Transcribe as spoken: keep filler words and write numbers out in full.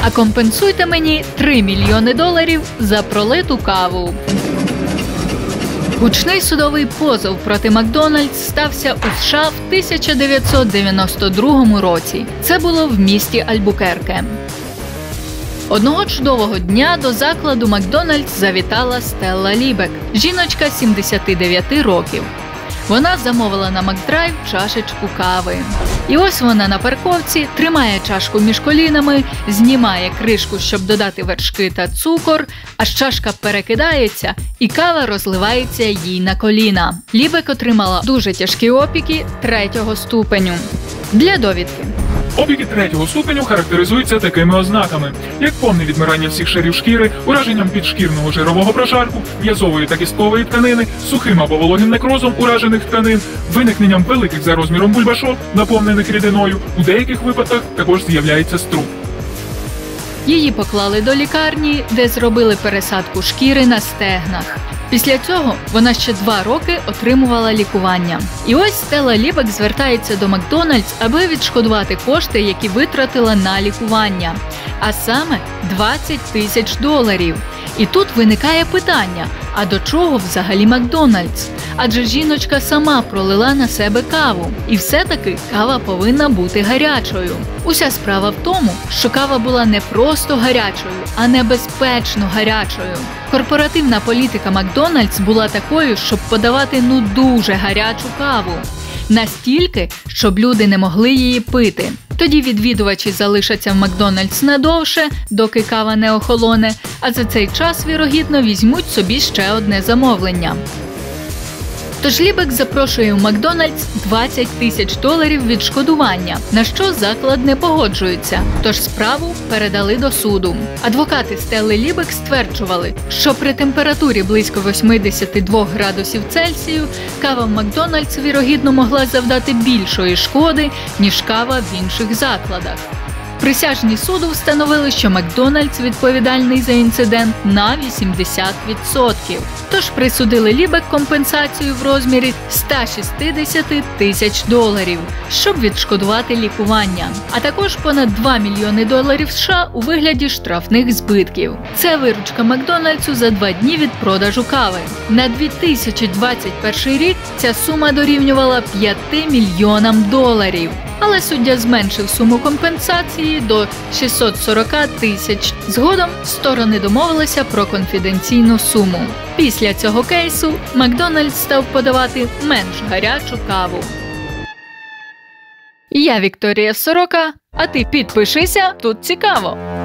А компенсуйте мені три мільйони доларів за пролиту каву. Гучний судовий позов проти Макдональдс стався у США в тисяча дев'ятсот дев'яносто другому році. Це було в місті Альбукерке. Одного чудового дня до закладу Макдональдс завітала Стелла Лібек, жіночка сімдесяти дев'яти років. Вона замовила на Макдрайв чашечку кави. І ось вона на парковці, тримає чашку між колінами, знімає кришку, щоб додати вершки та цукор, аж чашка перекидається і кава розливається їй на коліна. Лібек отримала дуже тяжкі опіки третього ступеню. Для довідки. Опіки третього ступеню характеризуються такими ознаками, як повне відмирання всіх шарів шкіри, ураженням підшкірного жирового прошарку, м'язової та кісткової тканини, сухим або вологим некрозом уражених тканин, виникненням великих за розміром бульбашок, наповнених рідиною, у деяких випадках також з'являється струп. Її поклали до лікарні, де зробили пересадку шкіри на стегнах. Після цього вона ще два роки отримувала лікування. І ось Стелла Лібек звертається до Макдональдс, аби відшкодувати кошти, які витратила на лікування. А саме двадцять тисяч доларів. І тут виникає питання, а до чого взагалі Макдональдс? Адже жіночка сама пролила на себе каву. І все-таки кава повинна бути гарячою. Уся справа в тому, що кава була не просто гарячою, а небезпечно гарячою. Корпоративна політика Макдональдс була такою, щоб подавати ну дуже гарячу каву. Настільки, щоб люди не могли її пити. Тоді відвідувачі залишаться в Макдональдс надовше, доки кава не охолоне, а за цей час, вірогідно, візьмуть собі ще одне замовлення. Тож Лібек запрошує у Макдональдс двадцять тисяч доларів відшкодування, на що заклад не погоджується, тож справу передали до суду. Адвокати Стелли Лібек стверджували, що при температурі близько вісімдесят два градусів Цельсію кава в Макдональдс, вірогідно, могла завдати більшої шкоди, ніж кава в інших закладах. Присяжні суду встановили, що Макдональдс відповідальний за інцидент на вісімдесят відсотків. Тож присудили Лібек компенсацію в розмірі сто шістдесят тисяч доларів, щоб відшкодувати лікування. А також понад два мільйони доларів США у вигляді штрафних збитків. Це виручка Макдональдсу за два дні від продажу кави. На дві тисячі двадцять перший рік ця сума дорівнювала п'яти мільйонам доларів. Але суддя зменшив суму компенсації до шістсот сорок тисяч. Згодом сторони домовилися про конфіденційну суму. Після цього кейсу Макдональдс став подавати менш гарячу каву. Я Вікторія Сорока, а ти підпишися, тут цікаво!